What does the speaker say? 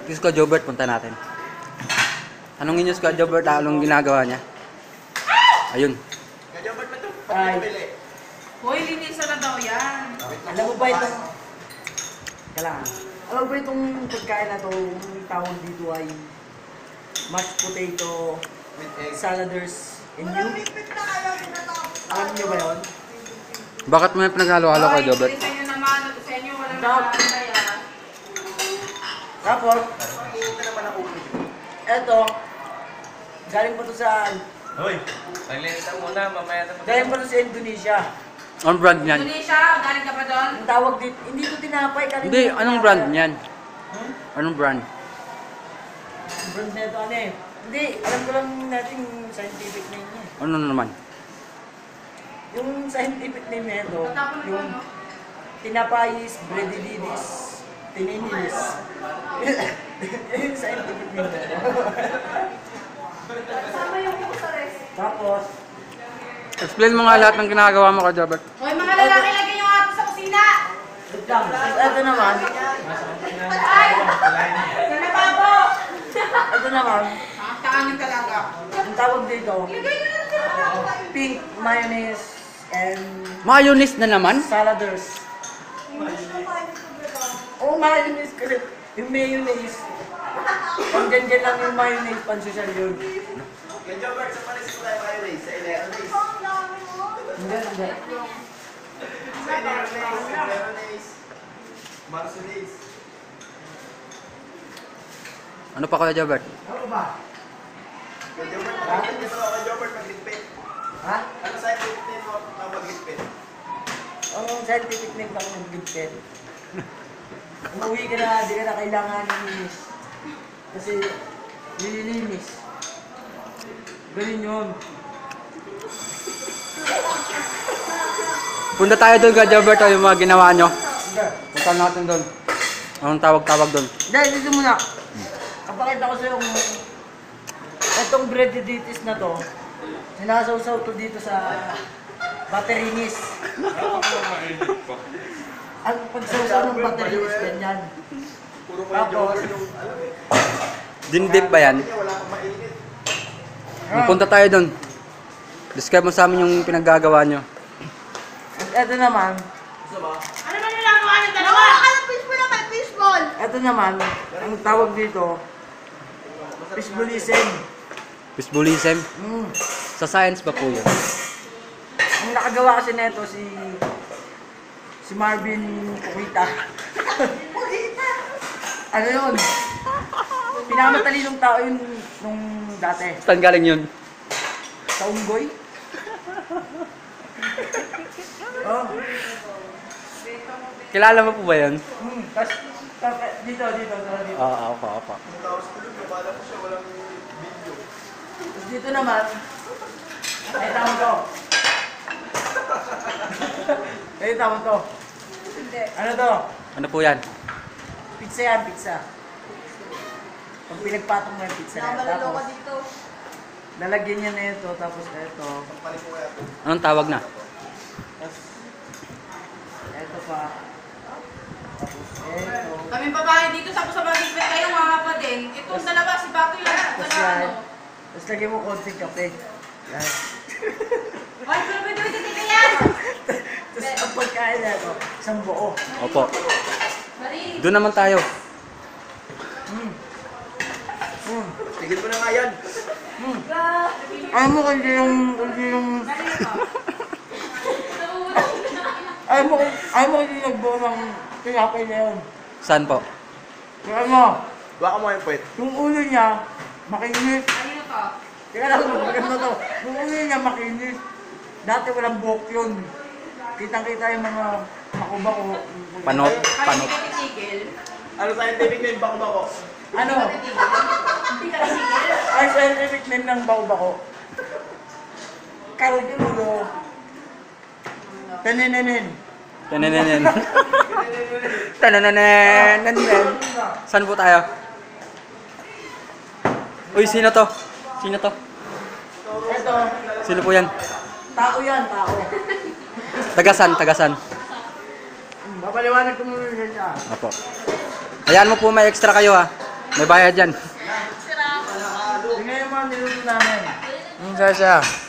Si Squad Jobert, punta natin. Tanungin niyo Squad Jobert anong ginagawa niya. Ayun. Jobert ba ito? Ay. Hoy, linisan na daw yan. Alam mo ba itong... Kailangan. Alam mo ba itong pagkain na ito, yung tawag dito ay mashed potato With egg. saladers in you? Alam niyo ba yun? Bakit mo yung pinaghalo-halo kay Jobert? Sa inyo naman, sa inyo walang Stop. nakakantay ah. Tapos, Ito naman ako. eto, galing pa to sa... Hoy, naglilitan muna, mamaya na Galing pa to sa Indonesia. Anong brand niyan? Indonesia, galing ka pa doon? Ang tawag dito, hindi to tinapay. Hindi, anong brand niyan? Hmm? Anong brand? Ang brand na ito, ano eh. Hindi, alam ko lang natin yung scientific name niya. Ano naman? Yung scientific name na ito, Matapon na yung no? tinapayis, breadididis, tininilis. Yung scientific name na ito. Sama yung kusares. Tapos, Explain mo nga lahat ng ginagawa mo kay Jobert. Hoy, mga lalaki, lagyan yung ato sa kusina! wait lang. Ito naman, Ay! Sana babo! ito naman, Kaangin talaga. ang tawag dito, Lagay nyo na sa pink mayonnaise and Mayonnaise na naman? saladers. Oh, mayonnaise kasi yung mayonnaise. Pag dyan lang yung mayonnaise, pansosyal yun. Kaya Jobert, sa Paris ko tayo mayonnaise, sa Ileronaise. Hindi, hindi. Sa Ileronaise, Marsonaise. Ano pa kaya Jobert? Ano ba? Kaya Jobert, magligpit dito ako, Jobert, magligpit. Ha? Ano scientific name mo na magligpit? Ang scientific name lang ng gibted. Umuwi ka na, di ka na kailangan nilinis. Kasi, nililinis. Ganun yun. Punta tayo doon kay Jobert o yung mga ginawa nyo. Hindi. Punta natin doon. Anong tawag-tawag doon? Hindi, dito muna. Kapakita ko sa'yo kung itong breadiditis na to, sinasawsaw to dito sa batterinis. Ang pagsawsaw ng batterinis, ganyan. Puro ko yung Tapos, Jobert yung, alam eh. Dindip ba yan? Kaya wala kang mainit. Punta tayo doon. Describe mo sa amin yung pinaggagawa nyo. At ito naman, Gusto ba? Ano ba nilagawa ng dalawa? ito naman, ang tawag dito, fishballism. Fishballism? Mm. Sa science ba po yun? Ang nakagawa kasi nito si Marvin Puquita. Ano yun? Pinamatalinong tao yun nung dati. Saan galing yun? Sa Unggoy. Oh. Kilala mo po ba yun? Dito. Oo, opo. Yung tapos tulog, nabala ko siya, walang video. Tapos dito naman, ay tama to. Ay tama to. Ano to? Ano po yan? Pizza yan, pizza. Pag pinagpatong mo yung pizza na yan, tapos lalagyan niya na ito, tapos ito, Sampalin ko kaya ito. Anong tawag na? tapos ito pa, tapos ito, Kami babae dito sa magigpit kayo mga kapatid. Itong dalawa, si Bato yung tapos dalawa. yan, ano? tapos lagyan mo konting kape. Yan. Hoy, pero pwede dito yan! Tapos ang pagkain na ito, isang buo. Opo. Mari! Doon naman tayo. Tigil mo na nga yan. Ayaw mo hindi yung, ayaw mo hindi nagbuo ng tinapay na yun. Saan po? Kaya ano, Baka mo yung puwet. yung ulo niya, makinis. Kanino to? Kaya lang, maganda to. Yung ulo niya makinis. Dati walang buhok yun. Kitang-kita yung mga makubako. Panot. Kami ka titigil. Ano scientific name? Bako bako. Ano? Hindi ka titigil. Ay, scientific name ng bako-bako. Karot yung ulo. Tenenenen. Tanananen. Tanananen. Saan po tayo? Uy, sino to? Sino to? Ito, Sino po yan? tao yan, tao. Tagasan. Babaliwanag ko muna siya. Opo. Hayaan mo po may extra kayo ha. May bayad yan. Tingnan yung mga niluto namin. Sasa.